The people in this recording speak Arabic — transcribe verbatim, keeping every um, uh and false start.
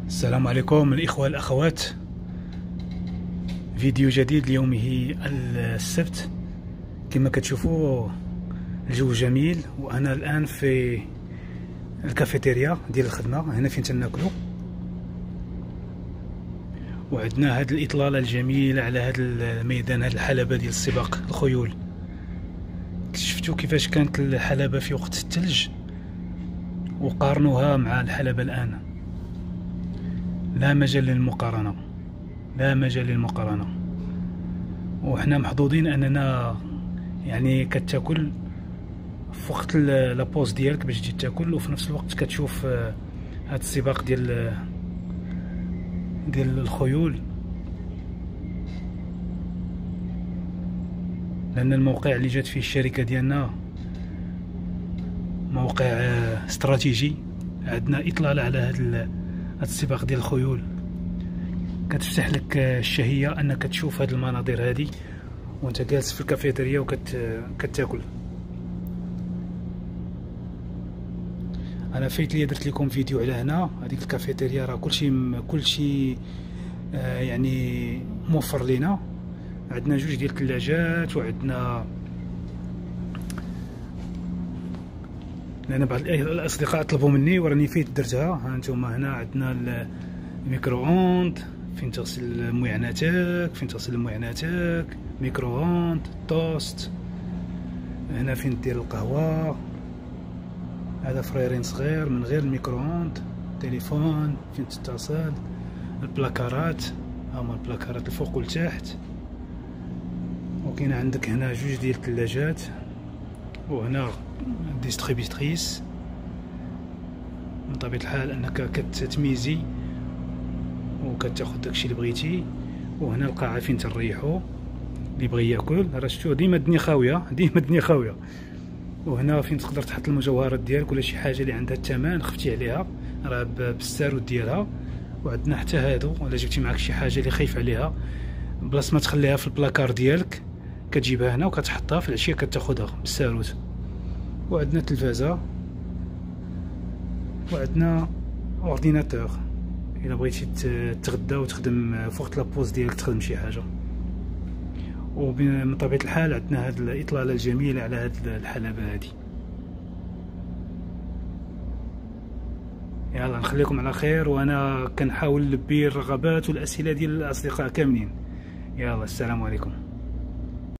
السلام عليكم الإخوة الأخوات. فيديو جديد ليومه السبت. كما كتشوفوا الجو جميل، وأنا الآن في الكافيتيريا ديال الخدمة هنا فين تناكلو، وعندنا هاد الإطلالة الجميلة على هاد الميدان، هاد الحلبة ديال السباق الخيول. شفتوا كيفاش كانت الحلبة في وقت الثلج وقارنوها مع الحلبة الآن. لا مجال للمقارنة، لا مجال للمقارنة. وحنا محظوظين اننا يعني كتاكل في وقت لابوز ديالك باش تجي تاكل، وفي نفس الوقت كتشوف هاد السباق ديال ديال الخيول. لان الموقع اللي جات فيه الشركة ديالنا موقع استراتيجي، عندنا اطلالة على هاد هاد السباق ديال الخيول. كتفتح لك الشهية انك تشوف هاد المناظر هادي وانت جالس في الكافيتيريا وكت كتاكل. انا فايت لي درت لكم فيديو على هنا. هذيك الكافيتيريا راه كلشي كلشي آه يعني موفر لينا. عندنا جوج ديال الثلاجات، وعندنا لان بعض الاصدقاء طلبوا مني وراني فايت درتها. ها انتم هنا عندنا الميكرو اوند فين تغسل معيناتك، فين تغسل معيناتك، ميكرو اوند، توست. هنا فين دير القهوة. هذا فريرين صغير من غير الميكرو اوند. تليفون فين تتصل. البلاكارات، هما البلاكارات الفوق والتحت. وكاين عندك هنا جوج ديال الثلاجات، وهنا ديستريبيتريس. من طبيعة الحال انك كتميزي وكتاخد داكشي اللي بغيتي. وهنا القاعة فين تريحو اللي بغى ياكل. راه شفتو ديما الدنيا خاوية، ديما الدنيا خاوية. وهنا فين تقدر تحط المجوهرات ديالك ولا شي حاجة اللي عندها الثمن خفتي عليها، راه بالسارود ديالها. وعندنا حتى هادو، ولا جبتي معاك شي حاجة اللي خايف عليها، بلاص ما تخليها في البلاكار ديالك كتجيبها هنا وكتحطها في العشية كتاخدها بالسارود. وعندنا تلفازة، وعندنا اورديناتور الا بغيتي تغدى وتخدم في وقت لابوز ديالك تخدم شي حاجه. ومن طبيعه الحال عندنا هاد الاطلاله الجميله على هاد الحلبه هادي. يلا نخليكم على خير، وانا كنحاول نلبي الرغبات والاسئله ديال الاصدقاء كاملين. يلا السلام عليكم.